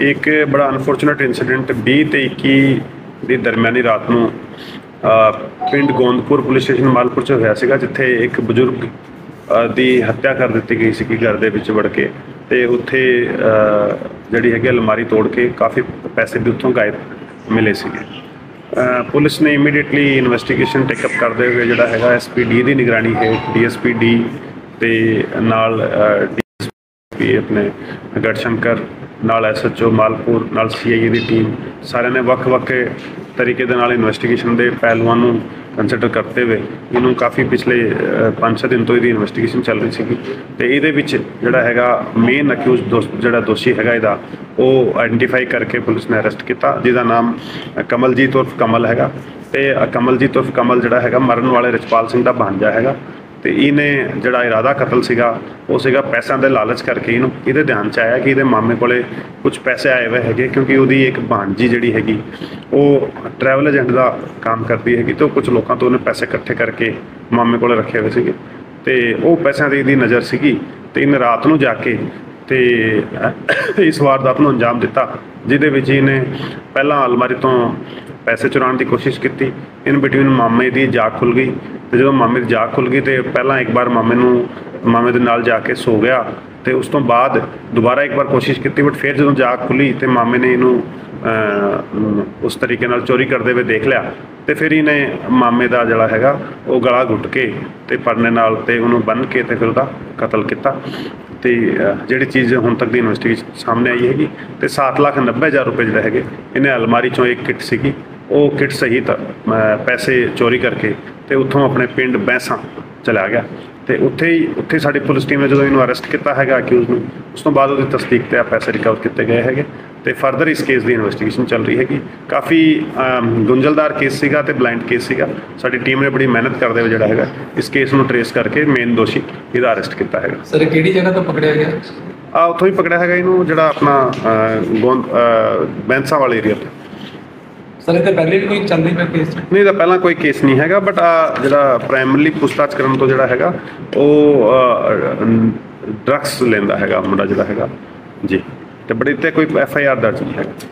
एक बड़ा unfortunate incident 20 ਤੇ 21 ਦੀ ਦਰਮਿਆਨੀ ਰਾਤ ਨੂੰ ਪਿੰਡ ਗੋਂਦਪੁਰ ਪੁਲਿਸ ਸਟੇਸ਼ਨ ਮਾਲਪੁਰ 'ਚ ਹੋਇਆ ਸੀਗਾ, ਜਿੱਥੇ ਇੱਕ ਬਜ਼ੁਰਗ ਦੀ ਹੱਤਿਆ ਕਰ ਦਿੱਤੀ ਗਈ ਸੀ ਘਰ ਦੇ ਵਿੱਚ ਵੜ ਕੇ। ਤੇ ਉੱਥੇ ਜਿਹੜੀ ਹੈਗੀ ਅਲਮਾਰੀ ਤੋੜ ਕੇ ਕਾਫੀ ਪੈਸੇ ਵੀ ਉੱਥੋਂ ਗਾਇਬ ਮਿਲੇ ਸੀਗੇ। ਪੁਲਿਸ ਨੇ ਇਮੀਡੀਏਟਲੀ ਇਨਵੈਸਟੀਗੇਸ਼ਨ ਟੇਕਅਪ ਕਰਦੇ ਹੋਏ ਜਿਹੜਾ ਹੈਗਾ SP-D ਦੀ ਨਿਗਰਾਨੀ ਹੈ DSP-D ਤੇ ਨਾਲ DSP ਆਪਣੇ ਗੜਸ਼ੰਕਰ ਨਾਲ SHO ਮਾਲਪੁਰ ਨਾਲ CIA ਦੀ ਟੀਮ ਸਾਰਿਆਂ ਨੇ ਵੱਖ-ਵੱਖ ਤਰੀਕੇ ਦੇ ਨਾਲ ਇਨਵੈਸਟੀਗੇਸ਼ਨ ਦੇ ਪਹਿਲੂਆਂ ਨੂੰ ਕੰਸੀਡਰ ਕਰਦੇ ਹੋਏ ਇਹਨੂੰ ਕਾਫੀ ਪਿਛਲੇ 5-6 ਦਿਨ ਤੋਂ ਇਹਦੀ ਇਨਵੈਸਟੀਗੇਸ਼ਨ ਚੱਲ ਰਹੀ ਸੀਗੀ। ਤੇ ਇਹਦੇ ਵਿੱਚ ਜਿਹੜਾ ਹੈਗਾ ਮੇਨ ਅਕਿਊਜ਼ ਜਿਹੜਾ ਦੋਸ਼ੀ ਹੈਗਾ ਇਹਦਾ ਉਹ ਆਇਡੈਂਟੀਫਾਈ ਕਰਕੇ ਪੁਲਿਸ ਨੇ ਅਰੈਸਟ ਕੀਤਾ, ਜਿਹਦਾ ਨਾਮ ਕਮਲਜੀਤ ਉਰਫ ਕਮਲ ਹੈਗਾ। ਤੇ ਕਮਲਜੀਤ ਉਰਫ ਕਮਲ ਜਿਹੜਾ ਹੈਗਾ ਮਰਨ ਵਾਲੇ ਰਿਚਪਾਲ ਸਿੰਘ ਦਾ ਭਾਂਜਾ ਹੈਗਾ। ਤੇ ਇਹਨੇ ਜਿਹੜਾ ਇਰਾਦਾ ਕਤਲ ਸੀਗਾ ਉਹ ਸੀਗਾ ਪੈਸਿਆਂ ਦੇ ਲਾਲਚ ਕਰਕੇ। ਇਹਦੇ ਧਿਆਨ 'ਚ ਆਇਆ ਕਿ ਇਹਦੇ ਮਾਮੇ ਕੋਲੇ ਕੁਝ ਪੈਸੇ ਆਏ ਹੋਏ ਹੈਗੇ, ਕਿਉਂਕਿ ਉਹਦੀ ਇੱਕ ਭਾਂਜੀ ਜਿਹੜੀ ਹੈਗੀ ਉਹ ਟਰੈਵਲ ਏਜੰਟ ਦਾ ਕੰਮ ਕਰਦੀ ਹੈਗੀ। ਤੇ ਉਹ ਕੁਝ ਲੋਕਾਂ ਤੋਂ ਉਹਨੇ ਪੈਸੇ ਇਕੱਠੇ ਕਰਕੇ ਮਾਮੇ ਕੋਲੇ ਰੱਖੇ ਹੋਏ ਸੀਗੇ ਤੇ ਉਹ ਪੈਸਿਆਂ ਦੀ ਇਹਦੀ ਨਜ਼ਰ ਸੀਗੀ। ਤੇ ਇਹਨੇ ਰਾਤ ਨੂੰ ਜਾ ਕੇ ਤੇ ਇਸ ਵਾਰਦਾਤ ਨੂੰ ਅੰਜਾਮ ਦਿੱਤਾ, ਜਿਹਦੇ ਵਿੱਚ ਇਹਨੇ ਪਹਿਲਾਂ ਅਲਮਾਰੀ ਤੋਂ ਪੈਸੇ ਚੁਰਾਉਣ ਦੀ ਕੋਸ਼ਿਸ਼ ਕੀਤੀ। ਇਨ ਬਿਟਵੀਨ ਮਾਮੇ ਦੀ ਜਾਗ ਖੁੱਲ੍ਹ ਗਈ। ਤੇ ਜਦੋਂ ਮਾਮੇ ਦੀ ਜਾਗ ਖੁੱਲ੍ਹ ਗਈ ਤੇ ਪਹਿਲਾਂ ਇੱਕ ਵਾਰ ਮਾਮੇ ਦੇ ਨਾਲ ਜਾ ਕੇ ਸੋ ਗਿਆ। ਤੇ ਉਸ ਤੋਂ ਬਾਅਦ ਦੁਬਾਰਾ ਇੱਕ ਵਾਰ ਕੋਸ਼ਿਸ਼ ਕੀਤੀ, ਬਟ ਫਿਰ ਜਦੋਂ ਜਾਗ ਖੁੱਲ੍ਹੀ ਤੇ ਮਾਮੇ ਨੇ ਇਹਨੂੰ ਉਸ ਤਰੀਕੇ ਨਾਲ ਚੋਰੀ ਕਰਦੇ ਹੋਏ ਦੇਖ ਲਿਆ। ਤੇ ਫਿਰ ਇਹਨੇ ਮਾਮੇ ਦਾ ਜਿਹੜਾ ਹੈਗਾ ਉਹ ਗਲਾ ਘੁੱਟ ਕੇ ਤੇ ਪਰਨੇ ਨਾਲ ਤੇ ਉਹਨੂੰ ਬੰਨ੍ਹ ਕੇ ਤੇ ਫਿਰ ਉਹਦਾ ਕਤਲ ਕੀਤਾ। ਤੇ ਜਿਹੜੀ ਚੀਜ਼ ਹੁਣ ਤੱਕ ਦੀ ਇਨਵੈਸਟੀਗੇਸ਼ਨ ਸਾਹਮਣੇ ਆਈ ਹੈਗੀ ਤੇ 7,90,000 ਰੁਪਏ ਜਿਹੜੇ ਹੈਗੇ ਇਹਨੇ ਅਲਮਾਰੀ 'ਚੋਂ ਇੱਕ ਕਿੱਟ ਸੀਗੀ ਉਹ ਕਿੱਟ ਸਹਿਤ ਪੈਸੇ ਚੋਰੀ ਕਰਕੇ ਤੇ ਉੱਥੋਂ ਆਪਣੇ ਪਿੰਡ ਬੈਂਸਾਂ ਚਲਾ ਗਿਆ। ਤੇ ਉੱਥੇ ਸਾਡੀ ਪੁਲਿਸ ਟੀਮ ਨੇ ਜਦੋਂ ਇਹਨੂੰ ਅਰੈਸਟ ਕੀਤਾ ਹੈਗਾ ਅਕਿਊਜ਼ ਨੂੰ, ਉਸ ਤੋਂ ਬਾਅਦ ਉਹਦੀ ਤਸਦੀਕ ਤੇ ਪੈਸੇ ਰਿਕਵਰ ਕੀਤੇ ਗਏ ਹੈਗੇ। ਤੇ ਫਰਦਰ ਇਸ ਕੇਸ ਦੀ ਇਨਵੈਸਟੀਗੇਸ਼ਨ ਚੱਲ ਰਹੀ ਹੈਗੀ। ਕਾਫੀ ਗੁੰਝਲਦਾਰ ਕੇਸ ਸੀਗਾ ਤੇ ਬਲਾਈਂਡ ਕੇਸ ਸੀਗਾ। ਸਾਡੀ ਟੀਮ ਨੇ ਬੜੀ ਮਿਹਨਤ ਕਰਦੇ ਹੋਏ ਜਿਹੜਾ ਹੈਗਾ ਇਸ ਕੇਸ ਨੂੰ ਟਰੇਸ ਕਰਕੇ ਮੇਨ ਦੋਸ਼ੀ ਇਹਦਾ ਅਰੈਸਟ ਕੀਤਾ ਹੈਗਾ। ਸਰ ਕਿਹੜੀ ਜਗ੍ਹਾ ਤੋਂ ਪਕੜਿਆ ਗਿਆ? ਉੱਥੋਂ ਹੀ ਪਕੜਿਆ ਹੈਗਾ ਇਹਨੂੰ, ਜਿਹੜਾ ਆਪਣਾ ਬੈਂਸਾ ਵਾਲੇ ਏਰੀਆ ਤੋਂ। ਸਰ ਇਹ ਤਾਂ ਪਹਿਲੇ ਵੀ ਕੋਈ ਚੱਲਦੀ ਪਿਆ ਕੇਸ? ਨਹੀਂ, ਤਾਂ ਪਹਿਲਾਂ ਕੋਈ ਕੇਸ ਨਹੀਂ ਹੈਗਾ, ਬਟ ਜਿਹੜਾ ਪ੍ਰਾਇਮਰੀਲੀ ਪੁੱਛਤਾਛ ਕਰਨ ਤੋਂ ਜਿਹੜਾ ਹੈਗਾ ਉਹ ਡਰੱਗਸ ਲੈਂਦਾ ਹੈਗਾ ਮੁੰਡਾ ਜਿਹੜਾ ਹੈਗਾ ਜੀ। ਤੇ ਬੜੇ ਤੇ ਕੋਈ FIR ਦਰਜ ਨਹੀਂ ਹੈਗਾ।